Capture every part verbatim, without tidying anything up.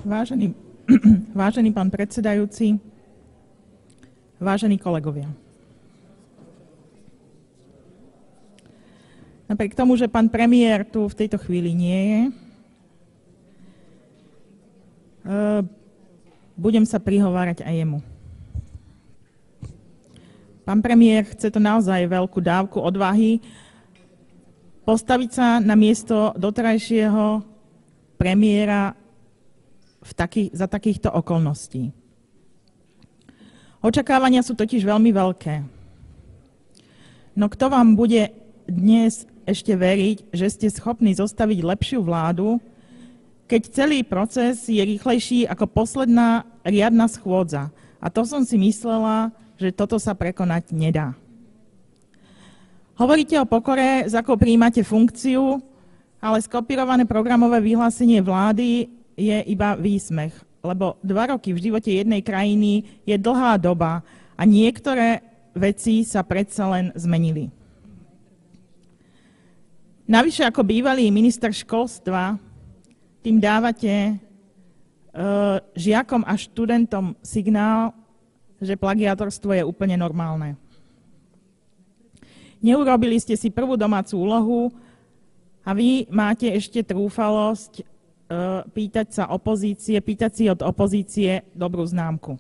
Vážený, vážený pán predsedajúci, vážení kolegovia. Napriek tomu, že pán premiér tu v tejto chvíli nie je, budem sa prihovárať aj jemu. Pán premiér, chce to naozaj veľkú dávku odvahy postaviť sa na miesto doterajšieho premiéra v taký, za takýchto okolností. Očakávania sú totiž veľmi veľké. No kto vám bude dnes ešte veriť, že ste schopní zostaviť lepšiu vládu, keď celý proces je rýchlejší ako posledná riadna schôdza? A to som si myslela, že toto sa prekonať nedá. Hovoríte o pokore, za akou prijímate funkciu, ale skopírované programové vyhlásenie vlády je iba výsmech, lebo dva roky v živote jednej krajiny je dlhá doba a niektoré veci sa predsa len zmenili. Navyše ako bývalý minister školstva tým dávate e, žiakom a študentom signál, že plagiátorstvo je úplne normálne. Neurobili ste si prvú domácu úlohu a vy máte ešte trúfalosť pýtať sa opozície, pýtať si od opozície dobrú známku.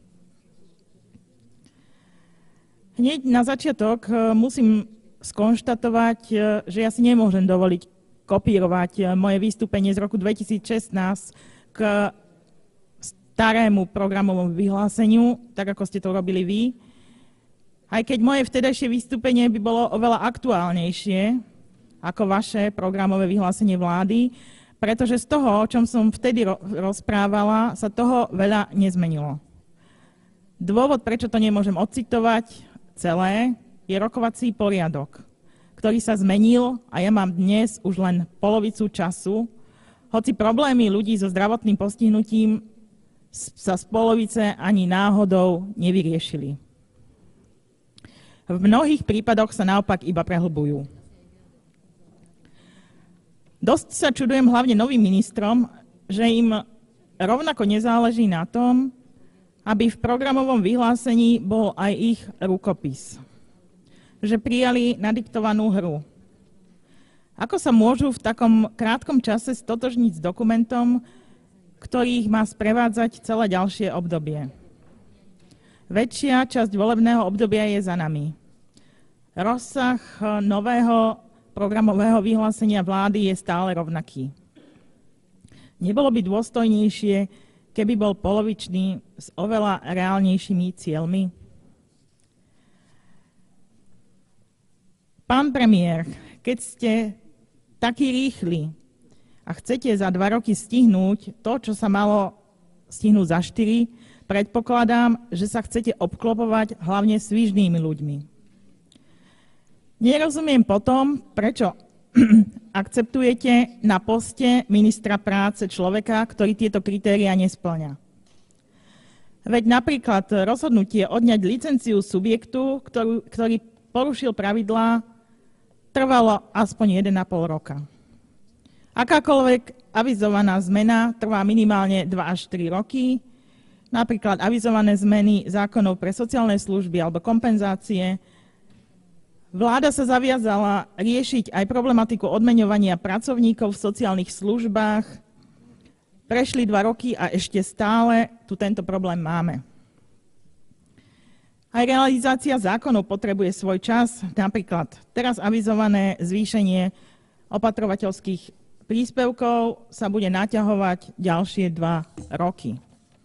Hneď na začiatok musím skonštatovať, že ja si nemôžem dovoliť kopírovať moje vystúpenie z roku dvetisícšestnásť k starému programovému vyhláseniu, tak ako ste to robili vy. Aj keď moje vtedajšie vystúpenie by bolo oveľa aktuálnejšie ako vaše programové vyhlásenie vlády, pretože z toho, o čom som vtedy rozprávala, sa toho veľa nezmenilo. Dôvod, prečo to nemôžem odcitovať celé, je rokovací poriadok, ktorý sa zmenil a ja mám dnes už len polovicu času, hoci problémy ľudí so zdravotným postihnutím sa z polovice ani náhodou nevyriešili. V mnohých prípadoch sa naopak iba prehlbujú. Dosť sa čudujem hlavne novým ministrom, že im rovnako nezáleží na tom, aby v programovom vyhlásení bol aj ich rukopis. Že prijali nadiktovanú hru. Ako sa môžu v takom krátkom čase stotožniť s dokumentom, ktorý ich má sprevádzať celé ďalšie obdobie? Väčšia časť volebného obdobia je za nami. Rozsah nového programového vyhlásenia vlády je stále rovnaký. Nebolo by dôstojnejšie, keby bol polovičný s oveľa reálnejšími cieľmi? Pán premiér, keď ste takí rýchli a chcete za dva roky stihnúť to, čo sa malo stihnúť za štyri, predpokladám, že sa chcete obklopovať hlavne svižnými ľuďmi. Nerozumiem potom, prečo akceptujete na poste ministra práce človeka, ktorý tieto kritériá nespĺňa. Veď napríklad rozhodnutie odňať licenciu subjektu, ktorú, ktorý porušil pravidlá, trvalo aspoň jeden a pol roka. Akákoľvek avizovaná zmena trvá minimálne dva až tri roky, napríklad avizované zmeny zákonov pre sociálne služby alebo kompenzácie. Vláda sa zaviazala riešiť aj problematiku odmeňovania pracovníkov v sociálnych službách. Prešli dva roky a ešte stále tu tento problém máme. Aj realizácia zákonov potrebuje svoj čas, napríklad teraz avizované zvýšenie opatrovateľských príspevkov sa bude naťahovať ďalšie dva roky.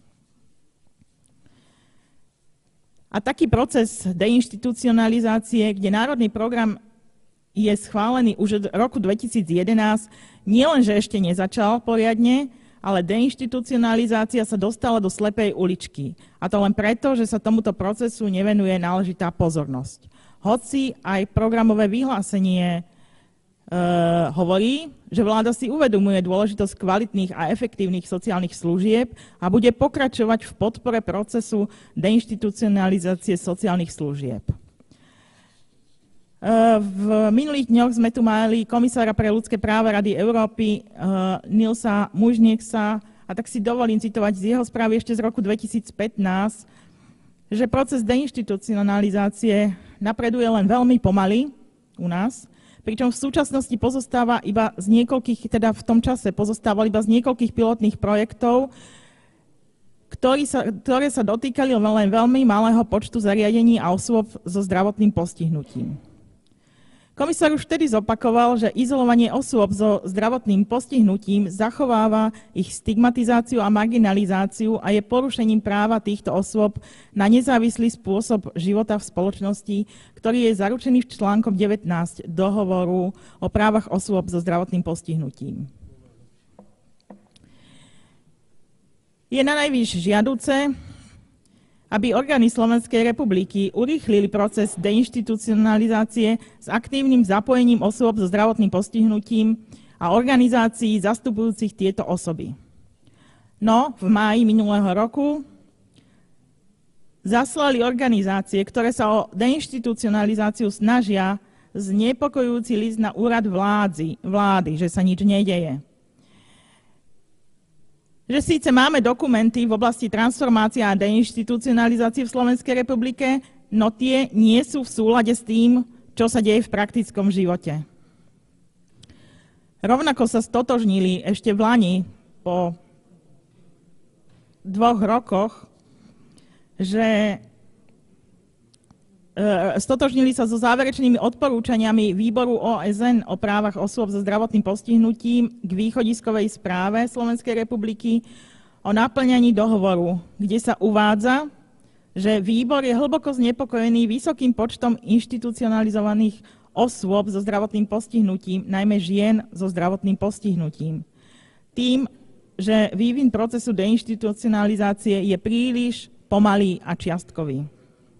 A taký proces deinštitucionalizácie, kde národný program je schválený už od roku dvetisíc jedenásť, nielenže ešte nezačal poriadne, ale deinštitucionalizácia sa dostala do slepej uličky. A to len preto, že sa tomuto procesu nevenuje náležitá pozornosť. Hoci aj programové vyhlásenie Uh, hovorí, že vláda si uvedomuje dôležitosť kvalitných a efektívnych sociálnych služieb a bude pokračovať v podpore procesu deinštitucionalizácie sociálnych služieb. Uh, v minulých dňoch sme tu mali komisára pre ľudské práva Rady Európy uh, Nilsa Muižnieksa a tak si dovolím citovať z jeho správy ešte z roku dvetisícpätnásť, že proces deinštitucionalizácie napreduje len veľmi pomaly u nás, pričom v súčasnosti pozostáva iba z niekoľkých, teda v tom čase pozostával iba z niekoľkých pilotných projektov, ktorý sa, ktoré sa dotýkali len veľmi malého počtu zariadení a osôb so zdravotným postihnutím. Komisár už vtedy zopakoval, že izolovanie osôb so zdravotným postihnutím zachováva ich stigmatizáciu a marginalizáciu a je porušením práva týchto osôb na nezávislý spôsob života v spoločnosti, ktorý je zaručený v článkom devätnásť dohovoru o právach osôb so zdravotným postihnutím. Je nanajvýš žiaduce, aby orgány Slovenskej republiky urýchlili proces deinštitucionalizácie s aktívnym zapojením osôb so zdravotným postihnutím a organizácií zastupujúcich tieto osoby. No, v máji minulého roku zaslali organizácie, ktoré sa o deinštitucionalizáciu snažia, znepokojujúci list na úrad vlády, vlády, že sa nič nedeje. Že síce máme dokumenty v oblasti transformácie a deinštitucionalizácie v Slovenskej republike, no tie nie sú v súlade s tým, čo sa deje v praktickom živote. Rovnako sa stotožnili ešte v lani po dvoch rokoch, že stotožnili sa so záverečnými odporúčaniami Výboru ó es en o právach osôb so zdravotným postihnutím k východiskovej správe Slovenskej republiky o naplňaní dohovoru, kde sa uvádza, že výbor je hlboko znepokojený vysokým počtom inštitucionalizovaných osôb so zdravotným postihnutím, najmä žien so zdravotným postihnutím. Tým, že vývin procesu deinštitucionalizácie je príliš pomalý a čiastkový.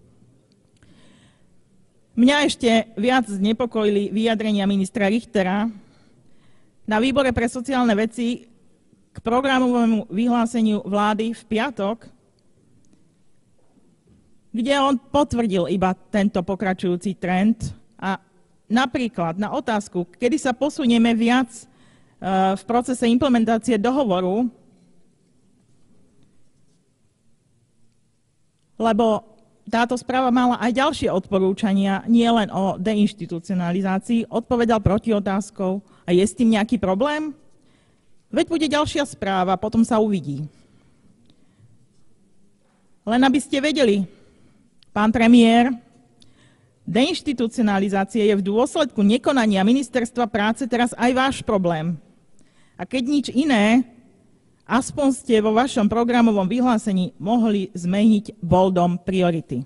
Mňa ešte viac znepokojili vyjadrenia ministra Richtera na výbore pre sociálne veci k programovému vyhláseniu vlády v piatok, kde on potvrdil iba tento pokračujúci trend a napríklad na otázku, kedy sa posunieme viac v procese implementácie dohovoru, lebo táto správa mala aj ďalšie odporúčania, nie len o deinštitucionalizácii, odpovedal protiotázkou, a je s tým nejaký problém? Veď bude ďalšia správa, potom sa uvidí. Len aby ste vedeli, pán premiér, deinštitucionalizácia je v dôsledku nekonania Ministerstva práce teraz aj váš problém. A keď nič iné, aspoň ste vo vašom programovom vyhlásení mohli zmeniť boldom priority.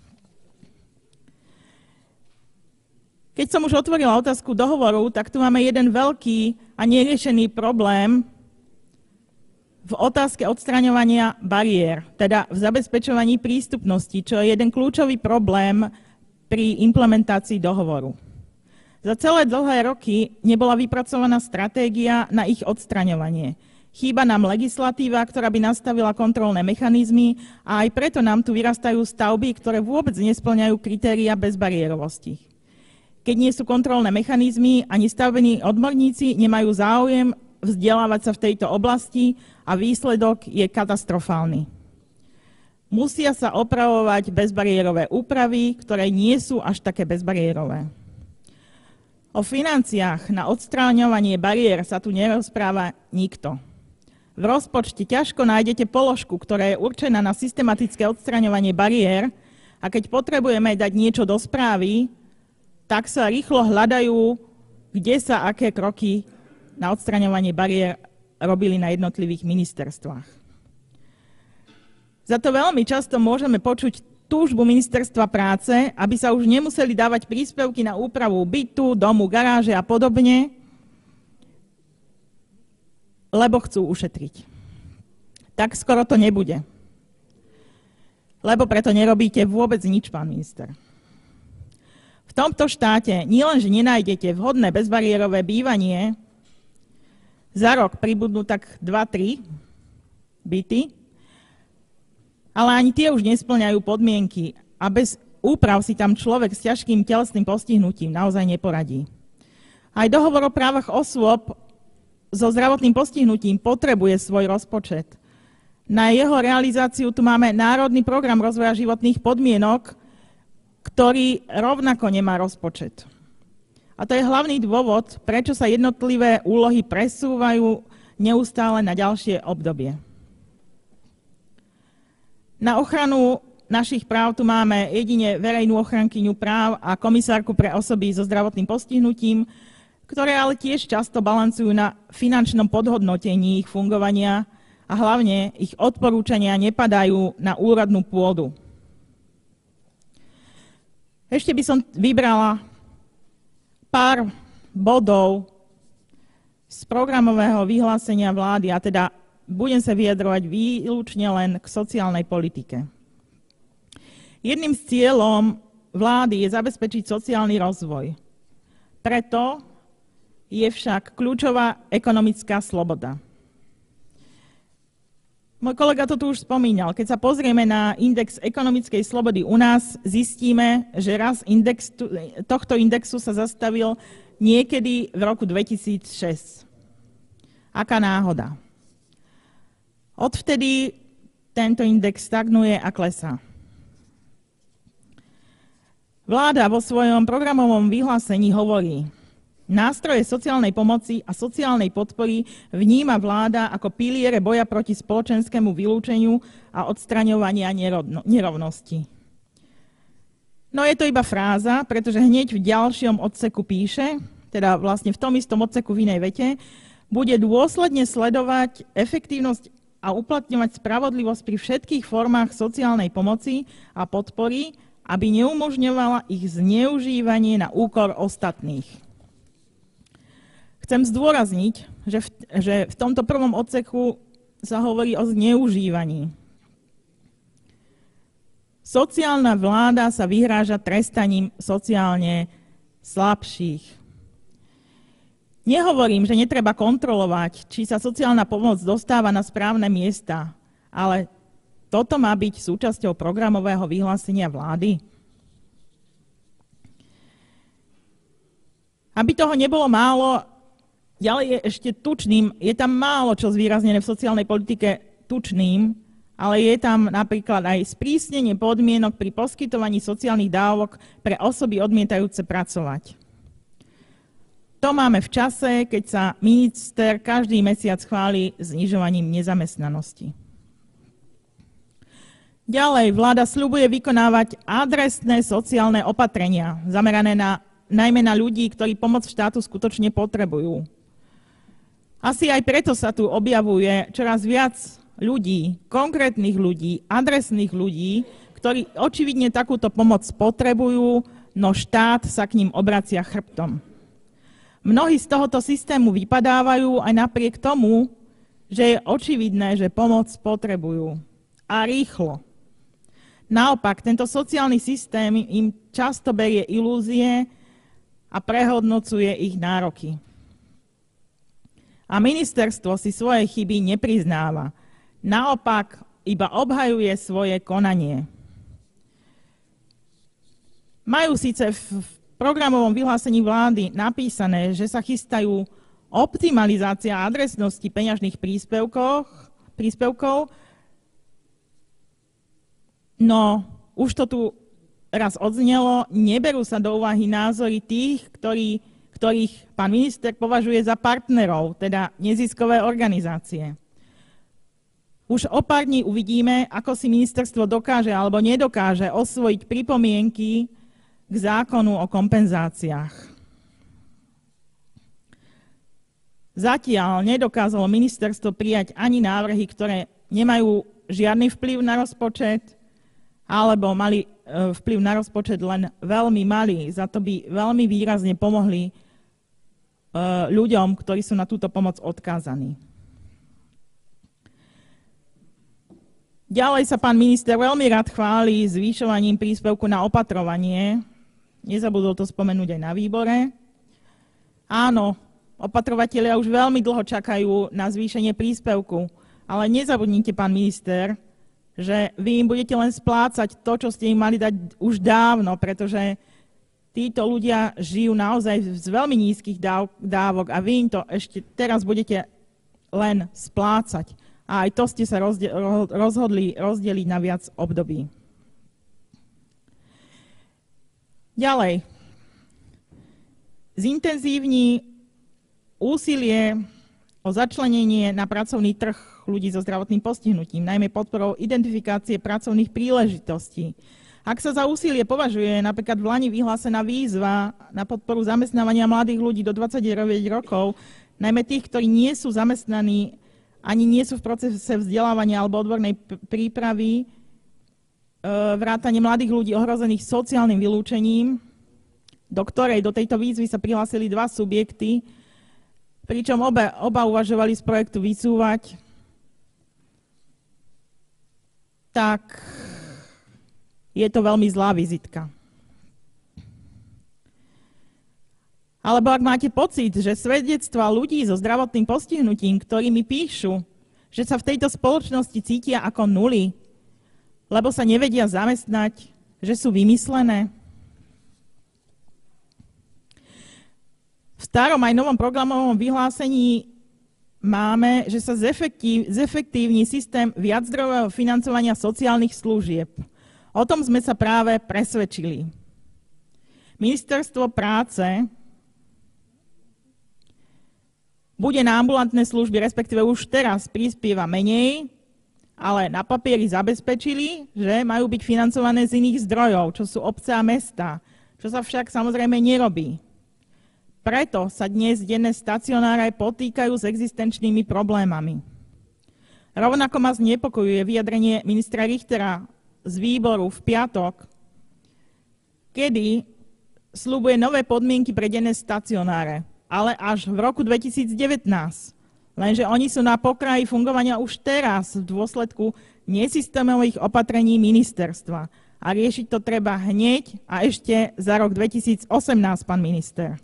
Keď som už otvorila otázku dohovoru, tak tu máme jeden veľký a neriešený problém v otázke odstraňovania bariér, teda v zabezpečovaní prístupnosti, čo je jeden kľúčový problém pri implementácii dohovoru. Za celé dlhé roky nebola vypracovaná stratégia na ich odstraňovanie. Chýba nám legislatíva, ktorá by nastavila kontrolné mechanizmy a aj preto nám tu vyrastajú stavby, ktoré vôbec nespĺňajú kritéria bezbariérovosti. Keď nie sú kontrolné mechanizmy, ani stavební odborníci nemajú záujem vzdelávať sa v tejto oblasti a výsledok je katastrofálny. Musia sa opravovať bezbariérové úpravy, ktoré nie sú až také bezbariérové. O financiách na odstráňovanie bariér sa tu nerozpráva nikto. V rozpočte ťažko nájdete položku, ktorá je určená na systematické odstraňovanie bariér a keď potrebujeme dať niečo do správy, tak sa rýchlo hľadajú, kde sa aké kroky na odstraňovanie bariér robili na jednotlivých ministerstvách. Za to veľmi často môžeme počuť túžbu Ministerstva práce, aby sa už nemuseli dávať príspevky na úpravu bytu, domu, garáže a podobne, lebo chcú ušetriť. Tak skoro to nebude. Lebo preto nerobíte vôbec nič, pán minister. V tomto štáte nielenže nenájdete vhodné bezbariérové bývanie, za rok pribudnú tak dva tri byty, ale ani tie už nespĺňajú podmienky a bez úprav si tam človek s ťažkým telesným postihnutím naozaj neporadí. Aj dohovor o právach osôb so zdravotným postihnutím potrebuje svoj rozpočet. Na jeho realizáciu tu máme Národný program rozvoja životných podmienok, ktorý rovnako nemá rozpočet. A to je hlavný dôvod, prečo sa jednotlivé úlohy presúvajú neustále na ďalšie obdobie. Na ochranu našich práv tu máme jedine verejnú ochrankyňu práv a komisárku pre osoby so zdravotným postihnutím, ktoré ale tiež často balancujú na finančnom podhodnotení ich fungovania a hlavne ich odporúčania nepadajú na úrodnú pôdu. Ešte by som vybrala pár bodov z programového vyhlásenia vlády, a teda budem sa vyjadrovať výlučne len k sociálnej politike. Jedným z cieľom vlády je zabezpečiť sociálny rozvoj. Preto je však kľúčová ekonomická sloboda. Môj kolega to tu už spomínal. Keď sa pozrieme na index ekonomickej slobody u nás, zistíme, že raz index, tohto indexu sa zastavil niekedy v roku dvetisícšesť. Aká náhoda. Odvtedy tento index stagnuje a klesá. Vláda vo svojom programovom vyhlásení hovorí: nástroje sociálnej pomoci a sociálnej podpory vníma vláda ako piliere boja proti spoločenskému vylúčeniu a odstraňovania nerovnosti. No je to iba fráza, pretože hneď v ďalšom odseku píše, teda vlastne v tom istom odseku v inej vete, bude dôsledne sledovať efektívnosť a uplatňovať spravodlivosť pri všetkých formách sociálnej pomoci a podpory, aby neumožňovala ich zneužívanie na úkor ostatných. Chcem zdôrazniť, že v, že v tomto prvom odseku sa hovorí o zneužívaní. Sociálna vláda sa vyhráža trestaním sociálne slabších. Nehovorím, že netreba kontrolovať, či sa sociálna pomoc dostáva na správne miesta, ale toto má byť súčasťou programového vyhlásenia vlády. Aby toho nebolo málo, ďalej je ešte tučným, je tam málo čo zvýraznené v sociálnej politike tučným, ale je tam napríklad aj sprísnenie podmienok pri poskytovaní sociálnych dávok pre osoby odmietajúce pracovať. To máme v čase, keď sa minister každý mesiac chváli znižovaním nezamestnanosti. Ďalej, vláda sľubuje vykonávať adresné sociálne opatrenia, zamerané na, najmä na ľudí, ktorí pomoc štátu skutočne potrebujú. Asi aj preto sa tu objavuje čoraz viac ľudí, konkrétnych ľudí, adresných ľudí, ktorí očividne takúto pomoc potrebujú, no štát sa k ním obracia chrbtom. Mnohí z tohoto systému vypadávajú aj napriek tomu, že je očividné, že pomoc potrebujú. A rýchlo. Naopak, tento sociálny systém im často berie ilúzie a prehodnocuje ich nároky. A ministerstvo si svoje chyby nepriznáva. Naopak, iba obhajuje svoje konanie. Majú síce v programovom vyhlásení vlády napísané, že sa chystajú optimalizácia adresnosti peňažných príspevkov, príspevkov, no už to tu raz odznelo, neberú sa do úvahy názory tých, ktorí, ktorých pán minister považuje za partnerov, teda neziskové organizácie. Už o pár dní uvidíme, ako si ministerstvo dokáže alebo nedokáže osvojiť pripomienky k zákonu o kompenzáciách. Zatiaľ nedokázalo ministerstvo prijať ani návrhy, ktoré nemajú žiadny vplyv na rozpočet, alebo mali vplyv na rozpočet len veľmi malý. Za to by veľmi výrazne pomohli ľuďom, ktorí sú na túto pomoc odkázaní. Ďalej sa pán minister veľmi rád chváli zvýšovaním príspevku na opatrovanie. Nezabudol to spomenúť aj na výbore. Áno, opatrovatelia už veľmi dlho čakajú na zvýšenie príspevku, ale nezabudnite, pán minister, že vy im budete len splácať to, čo ste im mali dať už dávno, pretože Títo ľudia žijú naozaj z veľmi nízkych dáv, dávok a vy im to ešte teraz budete len splácať. A aj to ste sa rozhodli rozdeliť na viac období. Ďalej. Zintenzívni úsilie o začlenenie na pracovný trh ľudí so zdravotným postihnutím, najmä podporou identifikácie pracovných príležitostí. Ak sa za úsilie považuje napríklad v Lani vyhlásená výzva na podporu zamestnávania mladých ľudí do dvadsaťdeväť rokov, najmä tých, ktorí nie sú zamestnaní, ani nie sú v procese vzdelávania alebo odbornej prípravy, vrátane mladých ľudí ohrozených sociálnym vylúčením, do ktorej do tejto výzvy sa prihlásili dva subjekty, pričom oba, oba uvažovali z projektu vysúvať, tak je to veľmi zlá vizitka. Alebo ak máte pocit, že svedectvá ľudí so zdravotným postihnutím, ktorí mi píšu, že sa v tejto spoločnosti cítia ako nuly, lebo sa nevedia zamestnať, že sú vymyslené. V starom aj novom programovom vyhlásení máme, že sa zefektív, zefektívni systém viaczdrojového financovania sociálnych služieb. O tom sme sa práve presvedčili. Ministerstvo práce bude na ambulantné služby, respektíve už teraz prispieva menej, ale na papieri zabezpečili, že majú byť financované z iných zdrojov, čo sú obce a mesta, čo sa však samozrejme nerobí. Preto sa dnes denné stacionáre potýkajú s existenčnými problémami. Rovnako ma znepokojuje vyjadrenie ministra Richtera z výboru v piatok, kedy sľubuje nové podmienky pre denné stacionáre, ale až v roku dvetisícdevätnásť. Lenže oni sú na pokraji fungovania už teraz v dôsledku nesystémových opatrení ministerstva. A riešiť to treba hneď a ešte za rok dvetisícosemnásť, pán minister.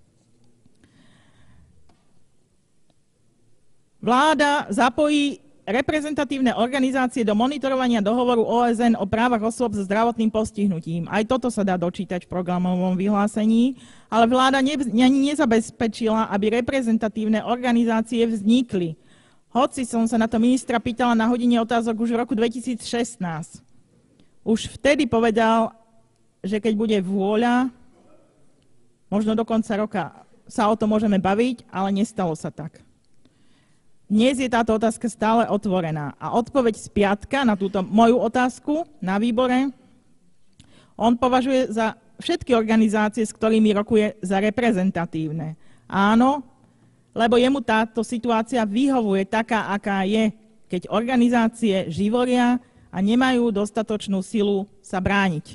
Vláda zapojí reprezentatívne organizácie do monitorovania dohovoru ó es en o právach osôb so zdravotným postihnutím. Aj toto sa dá dočítať v programovom vyhlásení, ale vláda ne, ani nezabezpečila, aby reprezentatívne organizácie vznikli. Hoci som sa na to ministra pýtala na hodine otázok už v roku dvetisícšestnásť. Už vtedy povedal, že keď bude vôľa, možno do konca roka sa o to môžeme baviť, ale nestalo sa tak. Dnes je táto otázka stále otvorená a odpoveď z piatka na túto moju otázku na výbore on považuje za všetky organizácie, s ktorými rokuje, za reprezentatívne. Áno, lebo jemu táto situácia vyhovuje taká, aká je, keď organizácie živoria a nemajú dostatočnú silu sa brániť.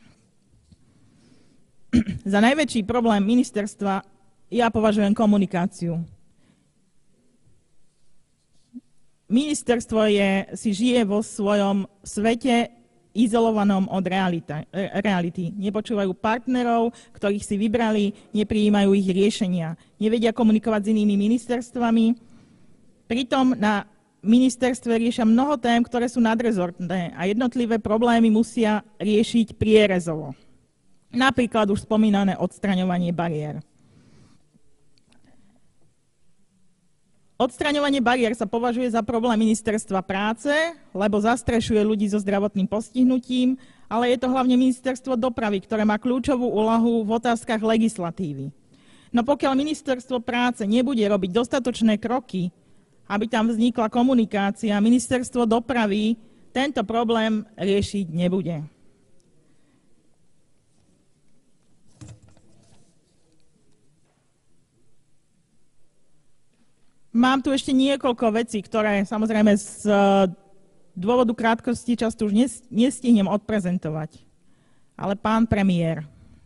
Za najväčší problém ministerstva ja považujem komunikáciu. Ministerstvo je, si žije vo svojom svete izolovanom od realita, reality. Nepočúvajú partnerov, ktorých si vybrali, neprijímajú ich riešenia. Nevedia komunikovať s inými ministerstvami. Pritom na ministerstve riešia mnoho tém, ktoré sú nadrezortné a jednotlivé problémy musia riešiť prierezovo. Napríklad už spomínané odstraňovanie bariér. Odstraňovanie bariér sa považuje za problém ministerstva práce, lebo zastrešuje ľudí so zdravotným postihnutím, ale je to hlavne ministerstvo dopravy, ktoré má kľúčovú úlohu v otázkach legislatívy. No pokiaľ ministerstvo práce nebude robiť dostatočné kroky, aby tam vznikla komunikácia, ministerstvo dopravy tento problém riešiť nebude. Mám tu ešte niekoľko vecí, ktoré samozrejme z dôvodu krátkosti často už nestihnem odprezentovať. Ale pán premiér,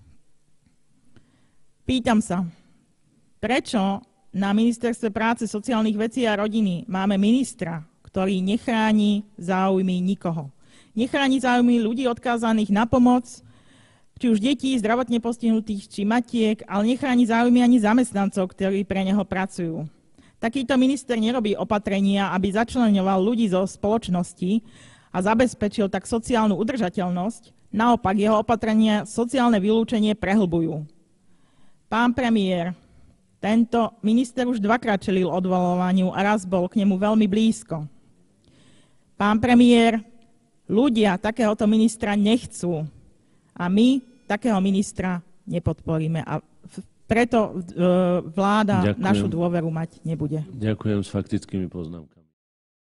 pýtam sa, prečo na Ministerstve práce, sociálnych vecí a rodiny máme ministra, ktorý nechráni záujmy nikoho. Nechráni záujmy ľudí odkázaných na pomoc, či už detí, zdravotne postihnutých, či matiek, ale nechráni záujmy ani zamestnancov, ktorí pre neho pracujú. Takýto minister nerobí opatrenia, aby začleňoval ľudí zo spoločnosti a zabezpečil tak sociálnu udržateľnosť. Naopak, jeho opatrenia sociálne vylúčenie prehlbujú. Pán premiér, tento minister už dvakrát čelil odvoľovaniu a raz bol k nemu veľmi blízko. Pán premiér, ľudia takéhoto ministra nechcú a my takého ministra nepodporíme a preto vláda Ďakujem. Našu dôveru mať nebude. Ďakujem s faktickými poznámkami.